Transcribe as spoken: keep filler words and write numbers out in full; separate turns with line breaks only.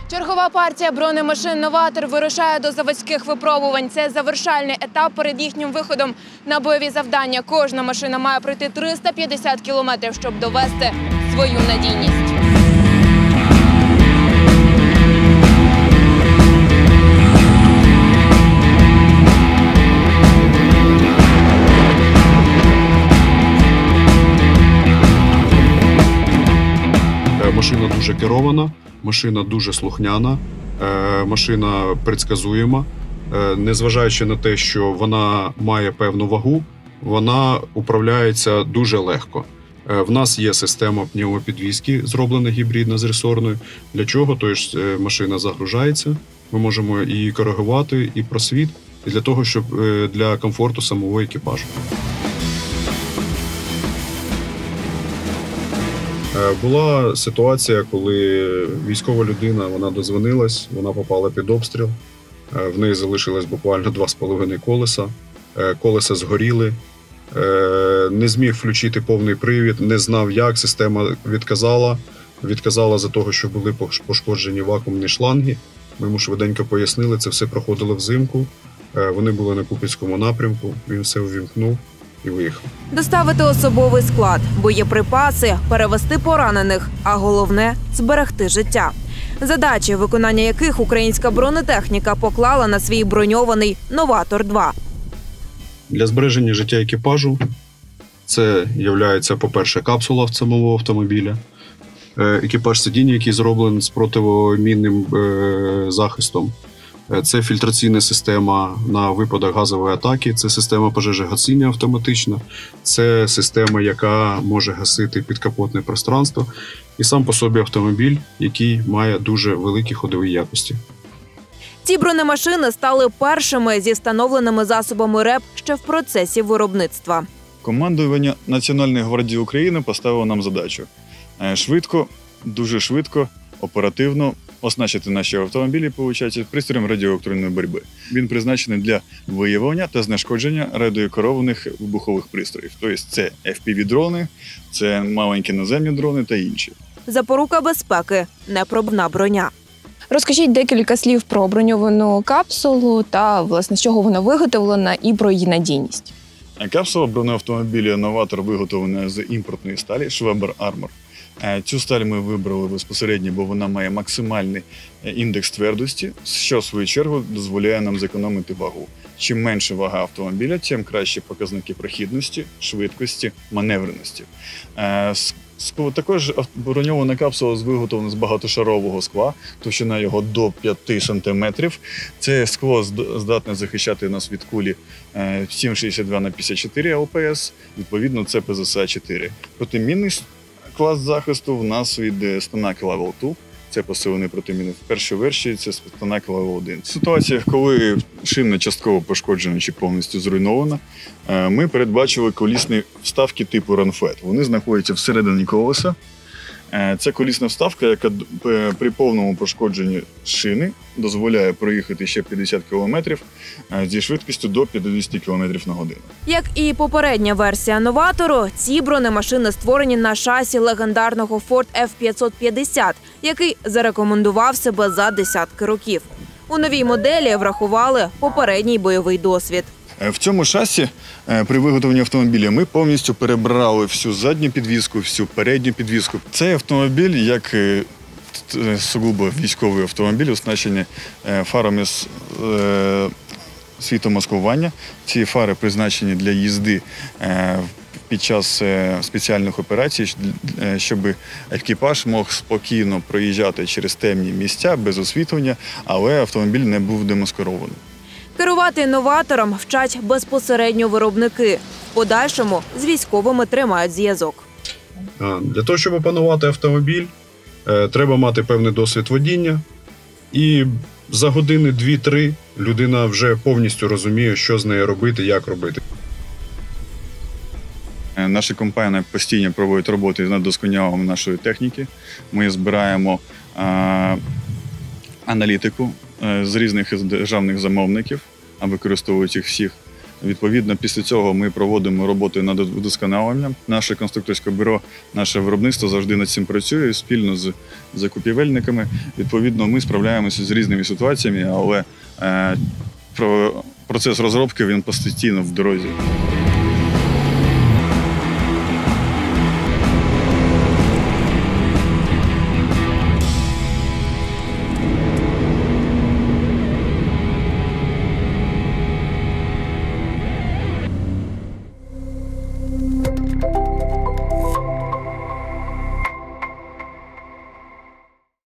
Чергова партія бронемашин «Новатор» вирушає до заводських випробувань. Це завершальний етап перед їхнім виходом на бойові завдання. Кожна машина має пройти триста п'ятдесят кілометрів, щоб довести свою надійність.
Машина дуже керована, машина дуже слухняна, машина предсказуєма. Незважаючи на те, що вона має певну вагу, вона управляється дуже легко. В нас є система пневмопідвізки, зроблена гібридна з ресорною. Для чого? Тобто машина загружається, ми можемо її коригувати, і просвіт, і для того, щоб для комфорту самого екіпажу. Була ситуація, коли військова людина, вона дозвонилась, вона попала під обстріл, в неї залишилось буквально два з половиною колеса, колеса згоріли, не зміг включити повний привід, не знав як, система відказала, відказала за того, що були пошкоджені вакуумні шланги. Ми йому швиденько пояснили, це все проходило взимку, вони були на Куп'янському напрямку, він все увімкнув і виїхав.
Доставити особовий склад, боєприпаси, перевезти поранених, а головне – зберегти життя. Задачі, виконання яких українська бронетехніка поклала на свій броньований «Новатор два».
Для збереження життя екіпажу це є, по-перше, капсула самого автомобіля, екіпаж сидіння, який зроблений з протимінним захистом. Це фільтраційна система на випадок газової атаки, це система пожежогасіння автоматична, це система, яка може гасити підкапотне пространство, і сам по собі автомобіль, який має дуже великі ходові якості.
Ці бронемашини стали першими зі встановленими засобами РЕП ще в процесі виробництва.
Командування Національної гвардії України поставило нам задачу швидко, дуже швидко, оперативно оснащити наші автомобілі, виходить, пристроєм радіоелектронної боротьби. Він призначений для виявлення та знешкодження радіокерованих вибухових пристроїв. Тобто це еф пі ві-дрони, це маленькі наземні дрони та інші.
Запорука безпеки – непробивна броня.
Розкажіть декілька слів про броньовану капсулу та, власне, з чого вона виготовлена і про її надійність.
Капсула бронеавтомобіля «Новатор» виготовлена з імпортної сталі Schweber Armor. Цю сталь ми вибрали безпосередньо, бо вона має максимальний індекс твердості, що в свою чергу дозволяє нам зекономити вагу. Чим менше вага автомобіля, тим кращі показники прохідності, швидкості, маневреності. Також броньована капсула виготовлена з багатошарового скла, товщина його до п'яти сантиметрів. Це скло здатне захищати нас від кулі сім шістдесят два на п'ятдесят чотири ел пі ес, відповідно це пе зе ес а чотири. Протимінний клас захисту в нас від станок левел два. Це посилений протимінний. В першій версії це станок левел один. В ситуаціях, коли шина частково пошкоджена чи повністю зруйнована, ми передбачили колісні вставки типу ранфет. Вони знаходяться всередині колеса. Це колісна вставка, яка при повному пошкодженні шини дозволяє проїхати ще п'ятдесят кілометрів зі швидкістю до п'ятдесят кілометрів на годину.
Як і попередня версія «Новатору», ці бронемашини створені на шасі легендарного Ford еф п'ятсот п'ятдесят, який зарекомендував себе за десятки років. У новій моделі врахували попередній бойовий досвід.
В цьому шасі при виготовленні автомобіля ми повністю перебрали всю задню підвіску, всю передню підвіску. Цей автомобіль, як сугубо військовий автомобіль, оснащений фарами з світломаскування. Ці фари призначені для їзди під час спеціальних операцій, щоб екіпаж мог спокійно проїжджати через темні місця без освітлення, але автомобіль не був демаскирований.
Керувати «Новатором» вчать безпосередньо виробники. В подальшому з військовими тримають зв'язок.
Для того, щоб опанувати автомобіль, треба мати певний досвід водіння. І за години дві-три людина вже повністю розуміє, що з нею робити, як робити.
Наша компанія постійно проводить роботи над досконаленням нашої техніки. Ми збираємо а, аналітику з різних державних замовників, а використовують їх всіх. Відповідно, після цього ми проводимо роботи над удосконаленням. Наше конструкторське бюро, наше виробництво завжди над цим працює спільно з закупівельниками. Відповідно, ми справляємося з різними ситуаціями, але е, про, процес розробки він постійно в дорозі.